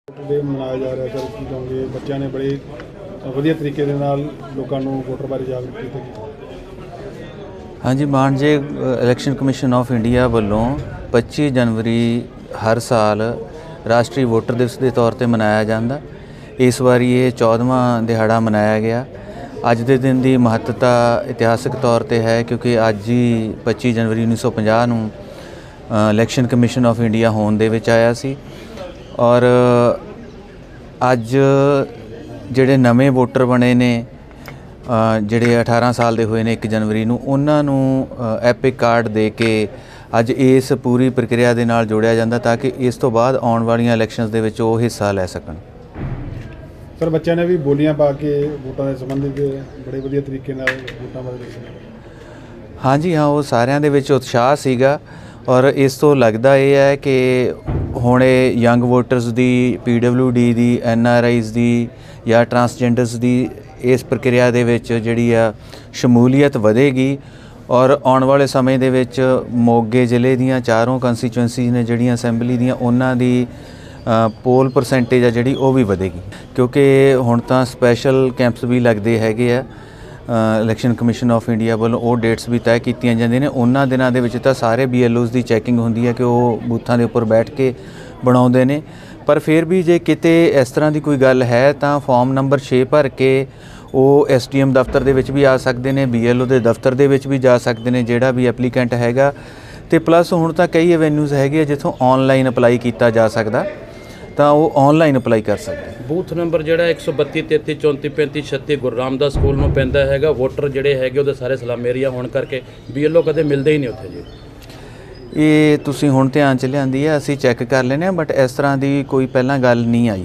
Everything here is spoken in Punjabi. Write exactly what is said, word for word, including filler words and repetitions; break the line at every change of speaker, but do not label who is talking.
डे मनाया जा रहा है सर की कहोगे बच्चों ने बड़े वधिया तरीके दे नाल लोकां नूं वोटर बारे जागरूक किया।
हाँ जी, मानजे इलैक्शन कमीशन ऑफ इंडिया वालों पच्ची जनवरी हर साल राष्ट्रीय वोटर दिवस के तौर पर मनाया जाता। इस बारी ये चौदहवां दिहाड़ा मनाया गया। अज के दिन की महत्ता इतिहासक तौर पर है क्योंकि अज ही पच्ची जनवरी उन्नीस सौ पचास नूं इलैक्शन कमीशन ऑफ इंडिया होंद दे विच आया सी और अज ਜਿਹੜੇ नवे वोटर बने ने ਜਿਹੜੇ अठारह साल ਦੇ ਹੋਏ ਨੇ एक जनवरी ਨੂੰ ਉਹਨਾਂ ਨੂੰ ਐਪਿਕ ਕਾਰਡ ਦੇ ਕੇ ਅੱਜ ਇਸ ਪੂਰੀ ਪ੍ਰਕਿਰਿਆ ਦੇ ਨਾਲ ਜੋੜਿਆ ਜਾਂਦਾ ਤਾਂ ਕਿ ਇਸ ਤੋਂ ਬਾਅਦ ਆਉਣ ਵਾਲੀਆਂ ਇਲੈਕਸ਼ਨਸ ਦੇ ਵਿੱਚ ਉਹ ਹਿੱਸਾ ਲੈ ਸਕਣ।
ਸਰ ਬੱਚਿਆਂ ਨੇ ਵੀ ਬੋਲੀਆਂ ਪਾ ਕੇ ਵੋਟਾਂ ਦੇ ਸੰਬੰਧਿਤ ਬੜੇ ਵਧੀਆ ਤਰੀਕੇ ਨਾਲ ਵੋਟਾਂ ਬਾਰੇ ਦੱਸਿਆ। ਹਾਂਜੀ
ਹਾਂ, ਉਹ ਸਾਰਿਆਂ ਦੇ ਵਿੱਚ ਉਤਸ਼ਾਹ ਸੀਗਾ ਔਰ ਇਸ ਤੋਂ ਲੱਗਦਾ ਇਹ ਹੈ ਕਿ ਹੁਣ ਇਹ ਯੰਗ ਵੋਟਰਸ ਦੀ, ਪੀ ਡਬਲਿਊ ਡੀ ਦੀ, ਐਨ ਆਰ ਆਈਜ਼ ਦੀ ਜਾਂ ਟਰਾਂਸਜੈਂਡਰਸ ਦੀ ਇਸ ਪ੍ਰਕਿਰਿਆ ਦੇ ਵਿੱਚ ਜਿਹੜੀ ਆ ਸ਼ਮੂਲੀਅਤ ਵਧੇਗੀ ਔਰ ਆਉਣ ਵਾਲੇ ਸਮੇਂ ਦੇ ਵਿੱਚ ਮੋਗੇ ਜ਼ਿਲ੍ਹੇ ਦੀਆਂ ਚਾਰੋਂ ਕੰਸਟੀਚੁਐਂਸੀਜ਼ ਨੇ ਜਿਹੜੀਆਂ ਅਸੈਂਬਲੀ ਦੀਆਂ ਉਹਨਾਂ ਦੀ ਪੋਲ ਪਰਸੈਂਟੇਜ ਆ ਜਿਹੜੀ ਉਹ ਵੀ ਵਧੇਗੀ ਕਿਉਂਕਿ ਹੁਣ ਤਾਂ ਸਪੈਸ਼ਲ ਕੈਂਪਸ ਵੀ ਲੱਗਦੇ ਹੈਗੇ ਆ ਇਲੈਕਸ਼ਨ ਕਮਿਸ਼ਨ ਆਫ ਇੰਡੀਆ ਵੱਲੋਂ। ਉਹ ਡੇਟਸ ਵੀ ਤੈਅ ਕੀਤੀਆਂ ਜਾਂਦੀਆਂ ਨੇ। ਉਹਨਾਂ ਦਿਨਾਂ ਦੇ ਵਿੱਚ ਤਾਂ ਸਾਰੇ ਬੀ ਐਲ ਓਜ਼ ਦੀ ਚੈਕਿੰਗ ਹੁੰਦੀ ਹੈ ਕਿ ਉਹ ਬੂਥਾਂ ਦੇ ਉੱਪਰ ਬੈਠ ਕੇ ਬਣਾਉਂਦੇ ਨੇ, ਪਰ ਫਿਰ ਵੀ ਜੇ ਕਿਤੇ ਇਸ ਤਰ੍ਹਾਂ ਦੀ ਕੋਈ ਗੱਲ ਹੈ ਤਾਂ ਫਾਰਮ ਨੰਬਰ ਛੇ ਭਰ ਕੇ ਉਹ ਐਸ ਡੀ ਐਮ ਦਫ਼ਤਰ ਦੇ ਵਿੱਚ ਵੀ ਆ ਸਕਦੇ ਨੇ, ਬੀ ਐਲ ਓ ਦੇ ਦਫ਼ਤਰ ਦੇ ਵਿੱਚ ਵੀ ਜਾ ਸਕਦੇ ਨੇ ਜਿਹੜਾ ਵੀ ਐਪਲੀਕੈਂਟ ਹੈਗਾ। ਅਤੇ ਪਲੱਸ ਹੁਣ ਤਾਂ ਕਈ ਐਵੇਨਿਊਜ਼ ਹੈਗੇ ਜਿੱਥੋਂ ਔਨਲਾਈਨ ਅਪਲਾਈ ਕੀਤਾ ਜਾ ਸਕਦਾ ਤਾਂ ਉਹ ਔਨਲਾਈਨ ਅਪਲਾਈ ਕਰ ਸਕਦੇ।
ਬੂਥ ਨੰਬਰ ਜਿਹੜਾ ਇੱਕ ਸੌ ਬੱਤੀ, ਤੇਤੀ, ਚੌਂਤੀ, ਪੈਂਤੀ, ਛੱਤੀ ਗੁਰੂ ਰਾਮਦਾਸ ਸਕੂਲ ਨੂੰ ਪੈਂਦਾ ਹੈਗਾ। ਵੋਟਰ ਜਿਹੜੇ ਹੈਗੇ ਉਹਦੇ ਸਾਰੇ ਸਲਾਮ ਏਰੀਆ ਹੋਣ ਕਰਕੇ ਬੀ ਐਲ ਓ ਕਦੇ ਮਿਲਦੇ ਹੀ ਨਹੀਂ ਉੱਥੇ ਜੀ।
ਇਹ ਤੁਸੀਂ ਹੁਣ ਧਿਆਨ 'ਚ ਲਿਆਂਦੀ ਹੈ, ਅਸੀਂ ਚੈੱਕ ਕਰ ਲੈਂਦੇ ਹਾਂ, ਬਟ ਇਸ ਤਰ੍ਹਾਂ ਦੀ ਕੋਈ ਪਹਿਲਾਂ ਗੱਲ ਨਹੀਂ ਆਈ।